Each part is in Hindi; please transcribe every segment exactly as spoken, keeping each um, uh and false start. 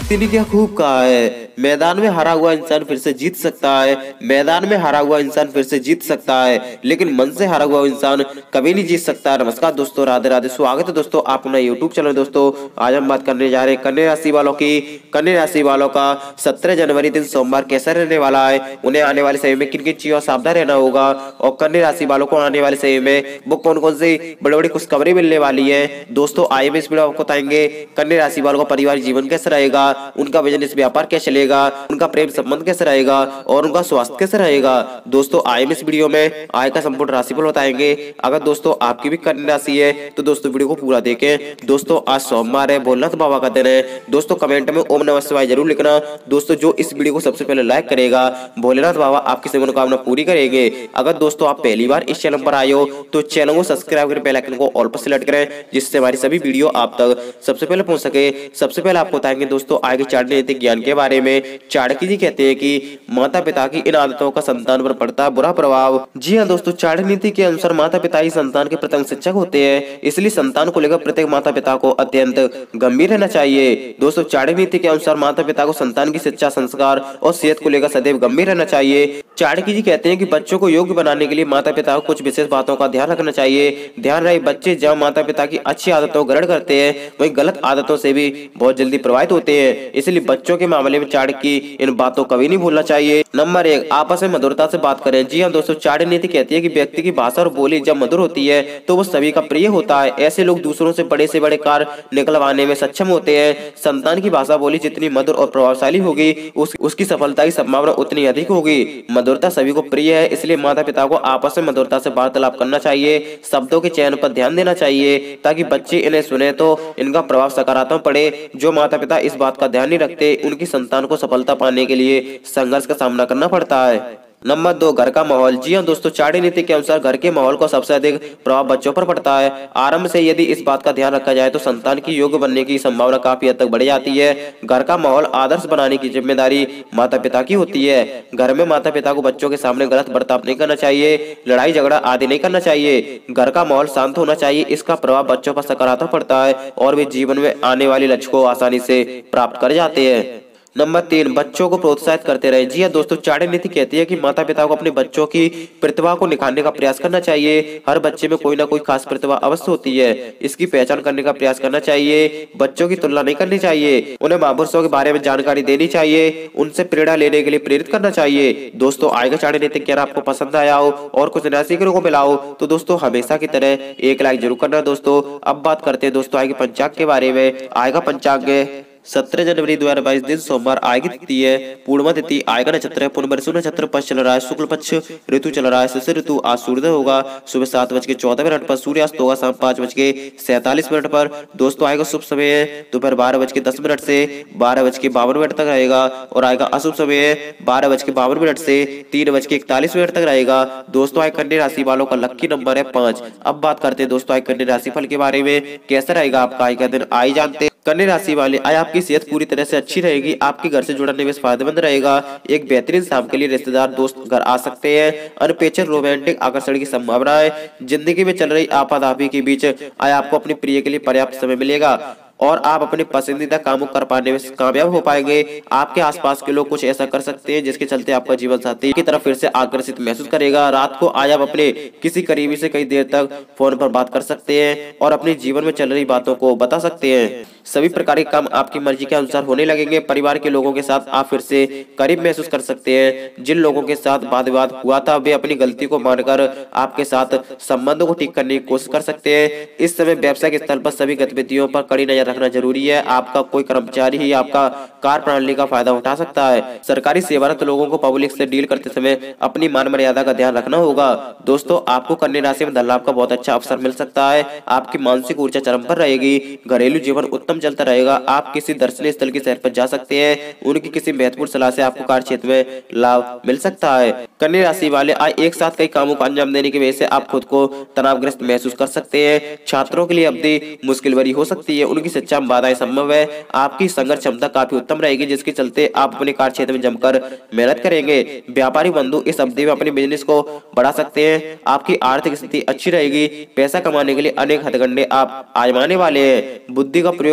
जीतने ने क्या खूब कहा है, मैदान में हारा हुआ इंसान फिर से जीत सकता है, मैदान में हारा हुआ इंसान फिर से जीत सकता है, लेकिन मन से हारा हुआ इंसान कभी नहीं जीत सकता। नमस्कार दोस्तों, राधे राधे, स्वागत है दोस्तों आप अपना यूट्यूब चैनल। दोस्तों आज हम बात करने जा रहे हैं कन्या राशि वालों की। कन्या राशि वालों का सत्रह जनवरी दिन सोमवार कैसा रहने वाला है, उन्हें आने वाले समय में किन किन चीजों सावधान रहना होगा, और कन्या राशि वालों को आने वाले समय में वो कौन कौन सी बड़ी बड़ी खुशखबरी मिलने वाली है। दोस्तों आइए इस वीडियो आपको बताएंगे कन्या राशि वालों का पारिवारिक जीवन कैसा रहेगा, उनका बिजनेस व्यापार कैसे चलेगा, उनका प्रेम संबंध कैसे रहेगा और उनका स्वास्थ्य कैसे रहेगा। दोस्तों आइए इस वीडियो में आय का संपूर्ण राशिफल बताएंगे। अगर दोस्तों आपकी भी कन्या राशि है तो दोस्तों वीडियो को पूरा देखें। दोस्तों आज सोमवार है, भोलेनाथ बाबा का दिन है। दोस्तों कमेंट में ओम नमः शिवाय जरूर लिखना। दोस्तों जो इस वीडियो को सबसे पहले लाइक करेगा भोलेनाथ बाबा आपकी सभी मनोकामना पूरी करेंगे। अगर दोस्तों आप पहली बार इस चैनल पर आए हो तो चैनल को सब्सक्राइब करें, बेल आइकन को ऑल पर सिलेक्ट करें, जिससे हमारी सभी वीडियो आप तक सबसे पहले पहुंच सके। सबसे पहले आपको बताएंगे दोस्तों आगे चाणक्य नीतिक ज्ञान के बारे में। चाणक्य जी कहते हैं कि माता पिता की इन आदतों का संतान पर पड़ता है बुरा प्रभाव। जी हाँ दोस्तों, चाणक्य नीति के अनुसार माता पिता ही संतान के प्रथम शिक्षक होते हैं, इसलिए संतान को लेकर प्रत्येक माता पिता को अत्यंत गंभीर रहना चाहिए। दोस्तों चाणक्य नीति के अनुसार माता पिता को संतान की शिक्षा, संस्कार और सेहत को लेकर सदैव गंभीर रहना चाहिए। चाणक्य जी कहते हैं कि बच्चों को योग्य बनाने के लिए माता पिता को कुछ विशेष बातों का ध्यान रखना चाहिए। ध्यान रहे बच्चे जब माता पिता की अच्छी आदतों ग्रहण करते हैं वही गलत आदतों से भी बहुत जल्दी प्रभावित होते हैं, इसलिए बच्चों के मामले में चाणक्य की इन बातों कभी नहीं भूलना चाहिए। नंबर एक, आपस में मधुरता से बात करें। जी हाँ दोस्तों, चाणक्य नीति कहती है कि व्यक्ति की भाषा और बोली जब मधुर होती है तो वो सभी का प्रिय होता है। ऐसे लोग दूसरों से बड़े से बड़े कार्य निकलवाने में सक्षम होते हैं। संतान की भाषा बोली जितनी मधुर और प्रभावशाली होगी उस, उसकी सफलता की संभावना उतनी अधिक होगी। मधुरता सभी को प्रिय है, इसलिए माता पिता को आपस में मधुरता से वार्तालाप करना चाहिए। शब्दों के चयन पर ध्यान देना चाहिए ताकि बच्चे इन्हें सुने तो इनका प्रभाव सकारात्मक पड़े। जो माता पिता इस बात का ध्यान नहीं रखते उनकी संतान को सफलता पाने के लिए संघर्ष का सामना करना पड़ता है। नंबर दो, घर का माहौल। जी हाँ दोस्तों, चाणक्य नीति के अनुसार घर के माहौल का सबसे अधिक प्रभाव बच्चों पर पड़ता है। आरंभ से यदि इस बात का ध्यान रखा जाए तो संतान की योग्य बनने की संभावना काफी हद तक बढ़ जाती है। घर का माहौल आदर्श बनाने की जिम्मेदारी माता पिता की होती है। घर में माता पिता को बच्चों के सामने गलत बर्ताव नहीं करना चाहिए, लड़ाई झगड़ा आदि नहीं करना चाहिए। घर का माहौल शांत होना चाहिए, इसका प्रभाव बच्चों पर सकारात्मक पड़ता है और वे जीवन में आने वाले लक्ष्य को आसानी से प्राप्त कर जाते हैं। नंबर तीन, बच्चों को प्रोत्साहित करते रहे। जी हाँ दोस्तों, चाणक्य नीति कहती है कि माता पिता को अपने बच्चों की प्रतिभा को निखारने का प्रयास करना चाहिए। हर बच्चे में कोई ना कोई खास प्रतिभा अवश्य होती है, इसकी पहचान करने का प्रयास करना चाहिए। बच्चों की तुलना नहीं करनी चाहिए, उन्हें महापुरुषों के बारे में जानकारी देनी चाहिए, उनसे प्रेरणा लेने के लिए प्रेरित करना चाहिए। दोस्तों आगे चाणक्य नीति ज्ञान आपको पसंद आया हो और कुछ नया सीखने को मिला हो तो दोस्तों हमेशा की तरह एक लाइक जरूर करना। दोस्तों अब बात करते हैं दोस्तों आगे पंचांग के बारे में। आएगा पंचांग सत्रह जनवरी दो हजार बाईस दिन सोमवार आएगी तिथि है पूर्णिमा तिथि। आएगा नक्षत्र है पुनर्वसु नक्षत्र, पक्ष चल रहा है शुक्ल पक्ष, ऋतु चल रहा है शिशिर ऋतु। आज सूर्योदय होगा सुबह सात बज के चौदह मिनट पर, सूर्यास्त होगा शाम पांच बज के सैंतालीस मिनट पर। दोस्तों आएगा शुभ समय है दोपहर बारह बज के दस मिनट से बारह बज के बावन मिनट तक रहेगा, और आएगा अशुभ समय है बारह बज के बावन मिनट से तीन बज के इकतालीस मिनट तक रहेगा। दोस्तों आए कन्या राशि वालों का लक्की नंबर है पांच। अब बात करते हैं दोस्तों आए कन्या राशि फल के बारे में, कैसा रहेगा आपका आज का दिन आई जानते। कन्या राशि वाले आज आपकी सेहत पूरी तरह से अच्छी रहेगी, आपके घर से जुड़ा निवेश फायदेमंद रहेगा। एक बेहतरीन शाम के लिए रिश्तेदार दोस्त घर आ सकते हैं। अनपेक्षित रोमांटिक आकर्षण की संभावना है। जिंदगी में चल रही आपाधापी के बीच आज आपको अपने प्रिय के लिए पर्याप्त समय मिलेगा और आप अपने पसंदीदा कामों कर पाने में कामयाब हो पाएंगे। आपके आसपास के लोग कुछ ऐसा कर सकते हैं जिसके चलते आपका जीवन साथी की तरफ फिर से आकर्षित महसूस करेगा। रात को आज आप अपने किसी करीबी से कई देर तक फोन पर बात कर सकते हैं और अपने जीवन में चल रही बातों को बता सकते हैं। सभी प्रकार के काम आपकी मर्जी के अनुसार होने लगेंगे। परिवार के लोगों के साथ आप फिर से करीब महसूस कर सकते हैं। जिन लोगों के साथ वाद विवाद हुआ था वे अपनी गलती को मानकर आपके साथ संबंधों को ठीक करने की कोशिश कर सकते हैं। इस समय व्यवसायिक स्थल पर सभी गतिविधियों पर कड़ी नजर रखना जरूरी है। आपका कोई कर्मचारी ही आपका कार्य प्रणाली का फायदा उठा सकता है। सरकारी सेवारत लोगों को पब्लिक से डील करते समय अपनी मान मर्यादा का ध्यान रखना होगा। दोस्तों आपको कन्या राशि में धन लाभ का बहुत अच्छा अवसर मिल सकता है। आपकी मानसिक ऊर्जा चरम पर रहेगी। घरेलू जीवन उत्तम चलता रहेगा। आप किसी दर्शनीय स्थल की सैर पर जा सकते हैं। उनकी किसी महत्वपूर्ण सलाह से आपको कार्य क्षेत्र में लाभ मिल सकता है। कन्या राशि वाले आज एक साथ कई कामों को अंजाम देने की वजह से आप खुद को तनावग्रस्त महसूस कर सकते हैं। छात्रों के लिए अवधि मुश्किल भरी हो सकती है। उनकी शिक्षा में बाधाएं संभव है। आपकी संघर्ष क्षमता काफी उत्तम रहेगी जिसके चलते आप अपने कार्य क्षेत्र में जमकर मेहनत करेंगे। व्यापारी बंधु इस अवधि में अपने बिजनेस को बढ़ा सकते हैं। आपकी आर्थिक स्थिति अच्छी रहेगी। पैसा कमाने के लिए अनेक हथकंडे आप आजमाने वाले हैं। बुद्धि का प्रयोग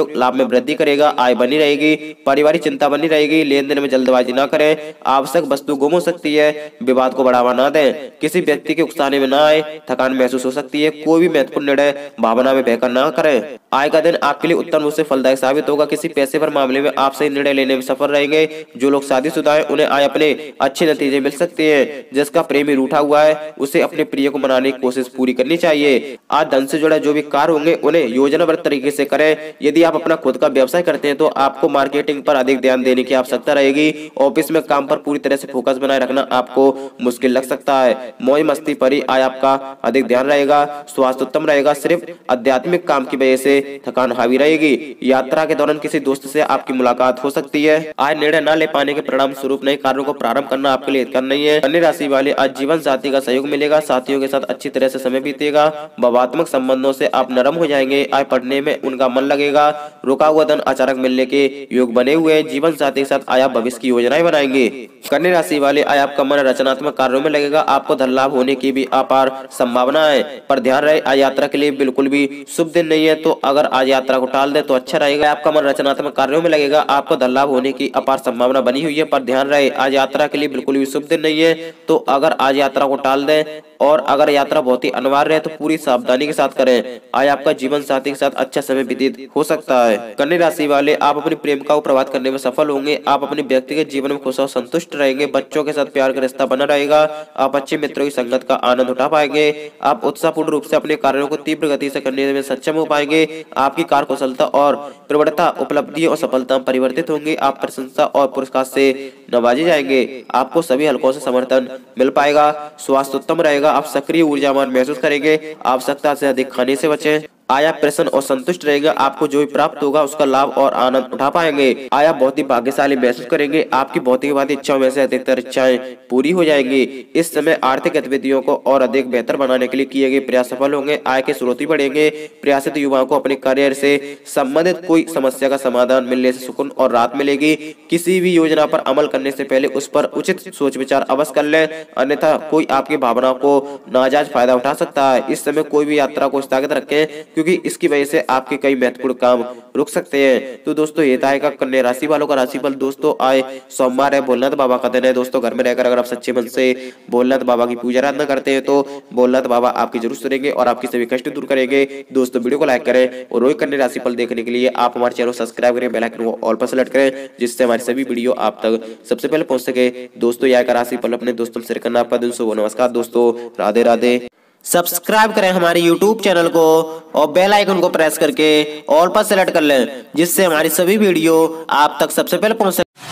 प्रयोग लाभ में वृद्धि करेगा, आय बनी रहेगी, पारिवारिक चिंता बनी रहेगी, लेन देन में जल्दबाजी ना करें, आवश्यक वस्तु गुम हो सकती है, विवाद को बढ़ावा ना दें, किसी व्यक्ति के उकसाने में ना आए, थकान महसूस हो सकती है, कोई भी महत्वपूर्ण निर्णय भावना में बहकर ना करें। आय का दिन आपके लिए उत्तम रूप से फलदायक साबित होगा, किसी पैसे पर मामले में आप सही निर्णय लेने में सफल रहेंगे। जो लोग शादीशुदा हैं उन्हें आय अपने अच्छे नतीजे मिल सकते हैं। जिसका प्रेमी रूठा हुआ है उसे अपने प्रिय को मनाने की कोशिश पूरी करनी चाहिए। आज धन से जुड़ा जो भी कार्य होंगे उन्हें योजनाबद्ध तरीके से करें। यदि आप अपना खुद का व्यवसाय करते हैं तो आपको मार्केटिंग पर अधिक ध्यान देने की आवश्यकता रहेगी। ऑफिस में काम पर पूरी तरह से फोकस बनाए रखना आपको मुश्किल लग सकता है। मौज मस्ती पर ही आय आपका अधिक ध्यान रहेगा। स्वास्थ्य उत्तम रहेगा, सिर्फ आध्यात्मिक काम की वजह से थकान हावी रहेगी। यात्रा के दौरान किसी दोस्त से आपकी मुलाकात हो सकती है। आज निर्णय न ले पाने के परिणाम स्वरूप नए कार्यों को प्रारंभ करना आपके लिए हितकर नहीं है। कन्या राशि वाले आज जीवन साथी का सहयोग मिलेगा, साथियों के साथ अच्छी तरह से समय बीतेगा, भावात्मक संबंधों से आप नरम हो जाएंगे, आज पढ़ने में उनका मन लगेगा, रुका हुआ धन अचानक मिलने के योग बने हुए हैं, जीवन साथी के साथ आया भविष्य की योजनाएं बनाएंगे। कन्या राशि वाले आज आपका मन रचनात्मक कार्यों में लगेगा, आपको धन लाभ होने की भी अपार संभावना है, पर ध्यान रहे आज यात्रा के लिए बिल्कुल भी शुभ दिन नहीं है, तो अगर आज यात्रा को टाल दे तो अच्छा रहेगा। आपका मन रचनात्मक कार्यों में लगेगा, आपको धन लाभ होने की अपार संभावना बनी हुई है, पर ध्यान रहे आज यात्रा के लिए बिल्कुल भी शुभ दिन नहीं है, तो अगर आज यात्रा को टाल दें और अगर यात्रा बहुत ही अनिवार्य है तो पूरी सावधानी के साथ करें। आज आपका जीवन साथी के साथ अच्छा समय व्यतीत हो सकता है। कन्या राशि वाले आप अपनी प्रेमिका को प्रभावित करने में सफल होंगे, आप अपने व्यक्तिगत जीवन में खुश और संतुष्ट रहेंगे, बच्चों के साथ प्यार का रिश्ता बना रहेगा, आप अच्छे मित्रों की संगत का आनंद उठा पाएंगे, आप उत्साहपूर्ण रूप से अपने कार्यों को तीव्र गति से करने में सक्षम हो पाएंगे, आपकी कार्य कुशलता और प्रवृत्ता उपलब्धि और सफलता में परिवर्तित होंगे, आप प्रशंसा और पुरस्कार से नवाजे जाएंगे, आपको सभी हलकों से समर्थन मिल पाएगा, स्वास्थ्य उत्तम रहेगा, आप सक्रिय ऊर्जावान महसूस करेंगे, आवश्यकता से अधिक खाने से बचें। आया प्रसन्न और संतुष्ट रहेगा, आपको जो भी प्राप्त होगा उसका लाभ और आनंद उठा पाएंगे। आया बहुत ही भाग्यशाली महसूस करेंगे, आपकी भौतिकवादी इच्छाओं में से अधिकतर इच्छाएं पूरी हो जाएंगी। इस समय आर्थिक गतिविधियों को और अधिक बेहतर बनाने के लिए किए गए प्रयास सफल होंगे, आय के स्रोत भी बढ़ेंगे। प्रयासित युवाओं को अपने करियर से संबंधित कोई समस्या का समाधान मिलने से सुकून और राहत मिलेगी। किसी भी योजना पर अमल करने से पहले उस पर उचित सोच विचार अवश्य कर लें, अन्यथा कोई आपकी भावनाओं को नाजायज फायदा उठा सकता है। इस समय कोई भी यात्रा को स्थगित रखें क्योंकि इसकी वजह से आपके कई महत्वपूर्ण काम रुक सकते हैं। तो दोस्तों ये था का कन्या राशि वालों का राशिफल। दोस्तों आए सोमवार है, भोलेनाथ बाबा का दिन है। दोस्तों घर में रहकर अगर आप सच्चे मन से भोलेनाथ बाबा की पूजा आराधना करते हैं तो भोलेनाथ बाबा आपकी जरूर सुनेंगे और आपकी सभी कष्ट दूर करेंगे। दोस्तों वीडियो को लाइक करें और रोज कन्या राशिफल देखने के लिए आप हमारे चैनल सब्सक्राइब करें, बेल आइकन को ऑल पर सेलेक्ट करें, जिससे हमारी सभी वीडियो आप तक सबसे पहले पहुंच सके। दोस्तों यह राशिफल अपने दोस्तों से शेयर करना आपका दिन शुभ हो। नमस्कार दोस्तों, राधे राधे। सब्सक्राइब करें हमारे यूट्यूब चैनल को और बेल आइकन को प्रेस करके ऑल पर सेलेक्ट कर लें, जिससे हमारी सभी वीडियो आप तक सबसे पहले पहुंच सके।